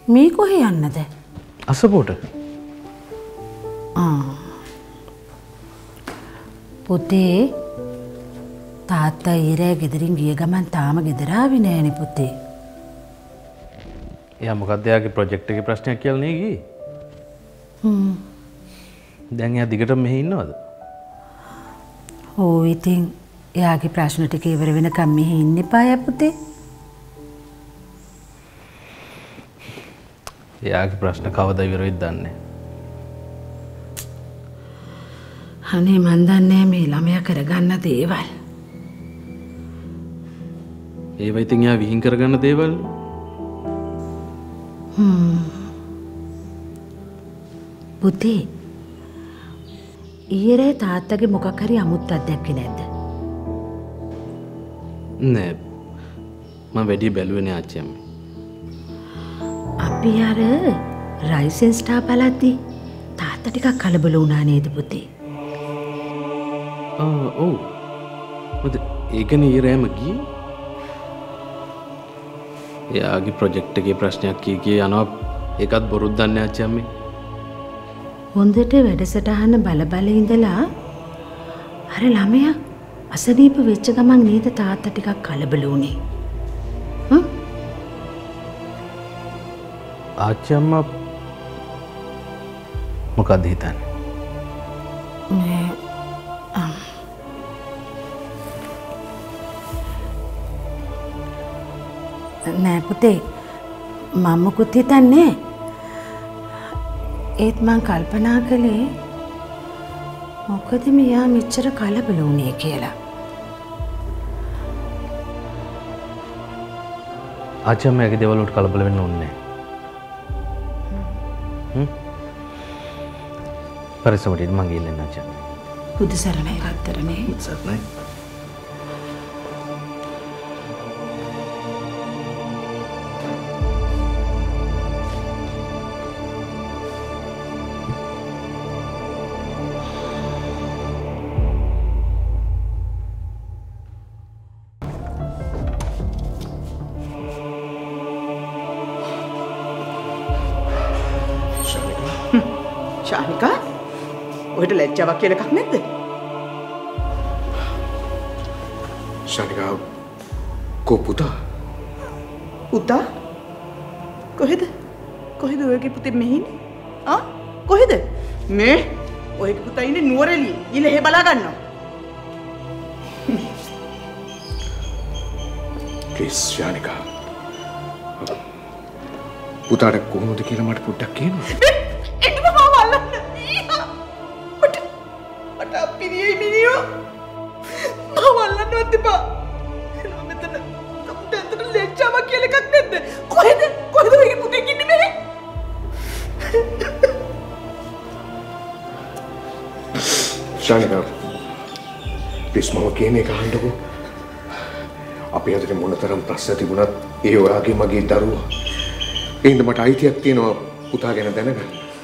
මේ කොහේ යන්නද? අසපුවට. පුතේ තාත්තා ඊරෑ ගෙදරින් ගිය ගමන් තාම ගෙදර ආවේ නෑනේ පුතේ. එයා මොකක්ද එයාගේ ප්‍රොජෙක්ට් එකේ ප්‍රශ්නයක් කියලා නේ ගියේ? දැන් එයා දිගටම මෙහි ඉන්නවද? ඔව් ඉතින් එයාගේ ප්‍රශ්න ටික ඉවර වෙනකම් මෙහි ඉන්න එපාය පුතේ. එයාගේ ප්‍රශ්න කවදා ඉවර වෙයිද දන්නේ. අනේ මන් දන්නේ මේ ළමයා කරගන්න දේවල්. ඒව ඉතින් එයා විහිං කරගන්න දේවල්. පුතේ ඊයේ තාත්තගේ මොකක් හරි අමුත්තක් දැක්කේ නැද්ද? නෑ මම වැඩි බැලුවේ නෑ ආච්චි අම්මේ. අපි අර රයිසෙන් ස්ටාර් බලද්දි තාත්තා ටිකක් කලබල වුණා නේද පුතේ? ඔව්. මොකද ඒකනේ ඊරෑම ගියේ. එයාගේ ප්‍රොජෙක්ට් එකේ ප්‍රශ්නයක් කී යනවා ඒකත් බොරුද දන්නේ ආච්චි අම්මේ. හොඳට වැඩසටහන බල ඉඳලා අර ළමයා අසනීප වෙච්ච ගමන් නේද තාත්තා ටිකක් කලබල වුණේ. ආච්චි අම්මා මොකක්ද හිතන්නේ? නෑ පුතේ මම මොකුත් හිතන්නේ. ඒත් මං කල්පනා කළේ මොකද මෙයා මෙච්චර කලබල වුණේ කියලා. ආච්චි අම්මගේ දේවල් වලට කලබල වෙන්න ඕනේ නෑ. පරිස්සමට මං ගිහින් එන්න ආච්චි. බුදු සරණයි රත්තරනේ. සරණයි. ශානිකා ඔහෙට ලැජ්ජාවක් කියලා එකක් නැද්ද? ශානිකා කෝ පුතා? පුතා? කොහෙද? කොහෙද ඔයගේ පුතේ මෙහි ඉන්නේ? කොහෙද? මේ ඔයගේ පුතා ඉන්නේ නුවරඑළියේ. ඊළ එහෙ බලා ගන්නවා. ප්ලීස් ශානිකා. පුතාට කොහොමද කියලා මට පොඩ්ඩක් කියන්න. ශානිකා ප්ලීස් මම කියන එක අහන්නකෝ. අපේ අතරේ මොනතරම් ප්‍රශ්න තිබුණත් ඒ ඔයාගේ මගේ දරුවා. ඒ හින්දා මට අයිතියක් තියෙනවා පුතා ගැන දැනගන්න.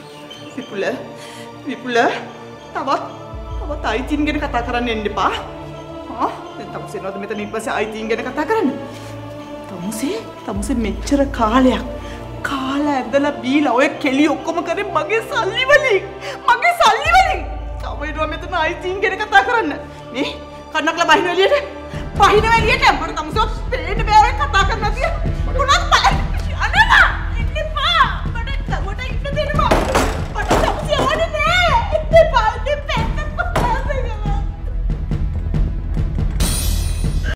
විපුල තවත් අයිතීන් ගැන කතා කරන්න එන්න එපා. දැන් තමුසේ නෝද මෙතන ඊපස්සේ අයිතීන් ගැන කතා කරන්න. තමුසේ මෙච්චර කාලයක් කාලා ඇඳලා බීලා ඔය කෙලි ඔක්කොම කරේ මගේ සල්ලි වලින්. තවයිරුවා මෙතන අයිතීන් ගැන කතා කරන්න. මේ කන්නක්ලා බහින එළියට. මට තමුසේ පේන්න බෑ කතා කරන්න තිය. මොනවද